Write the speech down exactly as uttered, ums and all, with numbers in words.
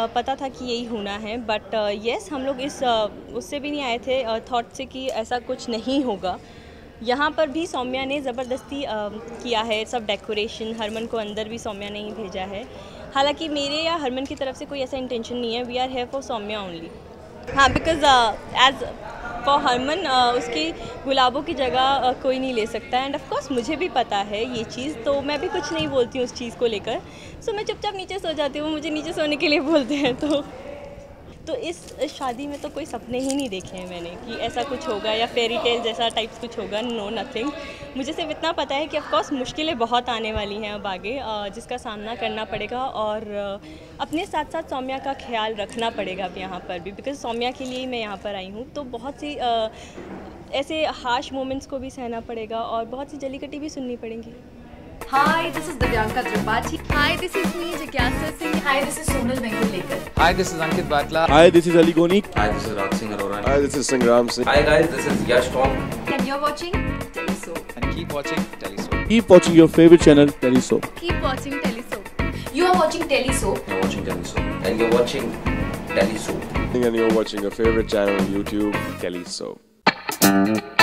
पता था कि यही होना है, बट येस हम लोग इस उससे भी नहीं आए थे थॉट से कि ऐसा कुछ नहीं होगा। यहाँ पर भी सौम्या ने ज़बरदस्ती किया है सब डेकोरेशन, हरमन को अंदर भी सौम्या ने ही भेजा है। हालांकि मेरे या हरमन की तरफ से कोई ऐसा इंटेंशन नहीं है, we are here for Saumya only. हाँ, बिकॉज एज फॉर हरमन उसकी गुलाबों की जगह uh, कोई नहीं ले सकता, एंड ऑफ कोर्स मुझे भी पता है ये चीज़, तो मैं भी कुछ नहीं बोलती हूँ उस चीज़ को लेकर। सो so, मैं चुपचाप नीचे सो जाती हूँ, मुझे नीचे सोने के लिए बोलते हैं। तो तो इस शादी में तो कोई सपने ही नहीं देखे हैं मैंने कि ऐसा कुछ होगा या फेरी टेल जैसा टाइप्स कुछ होगा। No, nothing. मुझे सिर्फ इतना पता है कि ऑफ कोर्स मुश्किलें बहुत आने वाली हैं अब आगे, जिसका सामना करना पड़ेगा, और अपने साथ साथ सौम्या का ख्याल रखना पड़ेगा अब यहाँ पर भी, बिकॉज सौम्या के लिए ही मैं यहाँ पर आई हूँ। तो बहुत सी ऐसे हार्श मोमेंट्स को भी सहना पड़ेगा और बहुत सी जलीकटी भी सुननी पड़ेंगी। Hi, this is Divyanka Tripathi. Hi, this is me, Jigyasa Singh. Hi, this is Sonal Mengulekar. Hi, this is Ankit Batla. Hi, this is Ali Goni. Hi, this is Raj Singh Arora. Hi, this is Sangram Singh. Hi guys, this is Yash Tom. And you're watching Telesoap. And keep watching Telesoap. Keep watching your favorite channel, Telesoap. Keep watching Telesoap. You are watching Telesoap. You're watching Telesoap. And you're watching Telesoap. And you're watching your favorite channel on YouTube, Telesoap.